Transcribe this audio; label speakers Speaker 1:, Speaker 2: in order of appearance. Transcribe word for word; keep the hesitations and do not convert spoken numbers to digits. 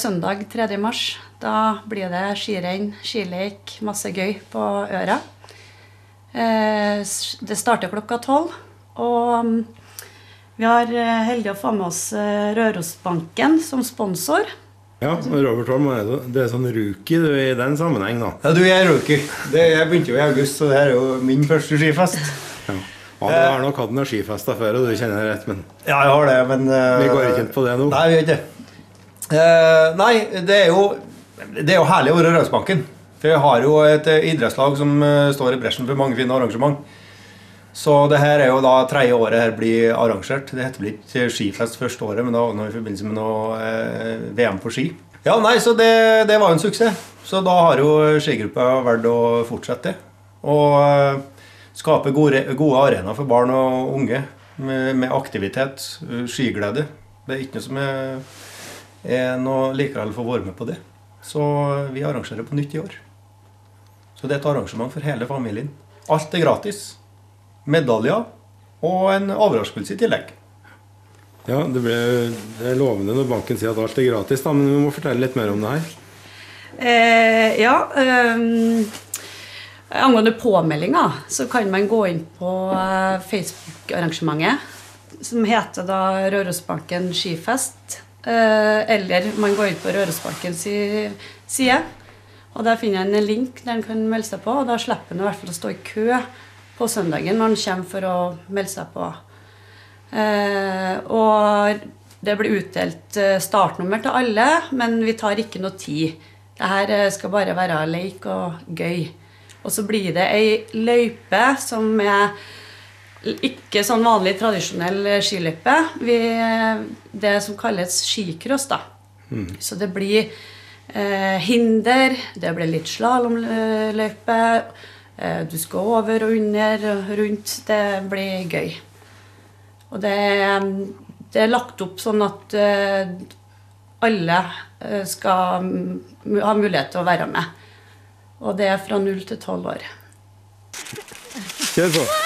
Speaker 1: søndag tredje mars. Da blir det skirenn, skilek, masse gøy på Øra. Det starter klokka tolv, og vi har heldig å få med oss Rørosbanken som sponsor.
Speaker 2: Ja, Robert Holm, det er sånn rookie du i den sammenheng da.
Speaker 3: Ja, du er rookie. Det, jeg begynte jo i august, så det her er jo min første skifest.
Speaker 2: Ja, ja du har nok hatt noen skifester før, og du kjenner det rett, men...
Speaker 3: Ja, jeg har det, men... Uh,
Speaker 2: vi går ikke på det nå.
Speaker 3: Nei, vi gjør ikke det. Uh, nei, det er jo, det er jo herlig å være Rørosbanken. For jeg har jo et idrettslag som uh, står i bresjen for mange fine arrangement. Så det her er jo da tredje året her blir arrangert. Det heter vel ikke skifest første året, men da var det i forbindelse med noe uh, V M for ski. Ja, nei, så det, det var jo en suksess. Så da har jo skigruppa vært å fortsette. Og uh, skape gode, gode arenaer for barn og unge med, med aktivitet, skiglede. Det er ikke noe som er, er noe likevel for å være med på det. Så vi arrangerer på nytt i år. Så det er et arrangement for hele familien. Alt er gratis. Medaljer og en overraskelse i tillegg.
Speaker 2: Ja, det, ble, det er lovende når banken sier at alt er gratis, da, men vi må fortelle litt mer om det her.
Speaker 1: Eh, ja, um, angående påmeldinger, så kan man gå inn på Facebook-arrangementet, som heter da Rørosbanken Skifest, eh, eller man går inn på Rørosbankens side, og der finner jeg en link der man kan melde seg på, og da slipper man i hvert fall å stå i kø på søndagen når man kommer for å melde seg på. Eh, og det blir utdelt startnummer til alle, men vi tar ikke noe tid. Dette skal bare være leik og gøy. Og så blir det en løype som er ikke sånn vanlig tradisjonell skiløype. Vi, det som kalles skikross da. Mm. Så det blir eh, hinder, det blir litt slalomløype, eh, du skal over og under og rundt, det blir gøy. Og det, det er lagt opp sånn at uh, alle skal ha mulighet til å være med. Og det er fra null til tolv år.
Speaker 2: Kjør på!